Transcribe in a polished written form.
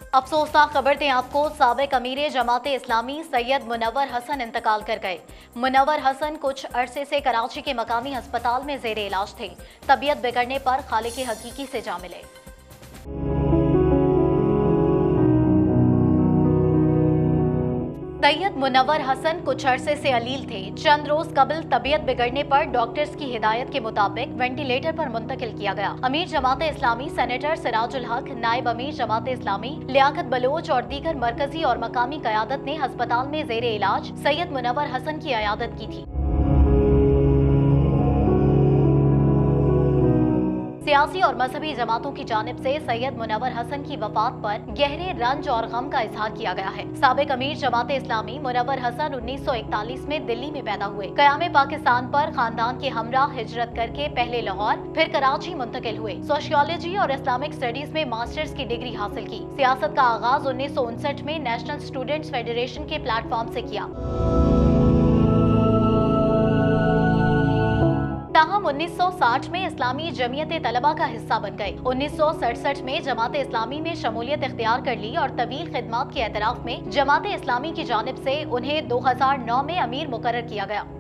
अफसोसनाक खबर दें आपको, साबिक अमीर जमात इस्लामी सैयद मुनव्वर हसन इंतकाल कर गए। मुनव्वर हसन कुछ अरसे से कराची के मकामी अस्पताल में जेर इलाज थे। तबीयत बिगड़ने पर खालिक हकीकी से जा मिले। सैयद मुनव्वर हसन कुछ अरसे से अलील थे। चंद रोज कबल तबीयत बिगड़ने पर डॉक्टर्स की हिदायत के मुताबिक वेंटिलेटर पर मुंतकिल किया गया। अमीर जमात इस्लामी सेनेटर सिराजुल हक, नायब अमीर जमात इस्लामी लियाकत बलोच और दीगर मरकजी और मकामी क़यादत ने अस्पताल में जेर इलाज सैयद मुनव्वर हसन की अयादत की थी। सियासी और मजहबी जमातों की जानिब से सैयद मुनव्वर हसन की वफात पर गहरे रंज और गम का इजहार किया गया है। साबिक अमीर जमात इस्लामी मुनव्वर हसन 1941 में दिल्ली में पैदा हुए। क़याम पाकिस्तान पर खानदान के हमराह हिजरत करके पहले लाहौर फिर कराची मुंतकिल हुए। सोशियोलॉजी और इस्लामिक स्टडीज में मास्टर्स की डिग्री हासिल की। सियासत का आगाज 1959 में नेशनल स्टूडेंट्स फेडरेशन के प्लेटफॉर्म से किया। ताहम 1960 में इस्लामी जमीयत तलबा का हिस्सा बन गए। 1967 में जमात इस्लामी में शमूलियत इख्तियार कर ली और तवील खिदमात के एतराफ में जमात इस्लामी की जानिब से उन्हें 2009 में अमीर मुकर्रर किया गया।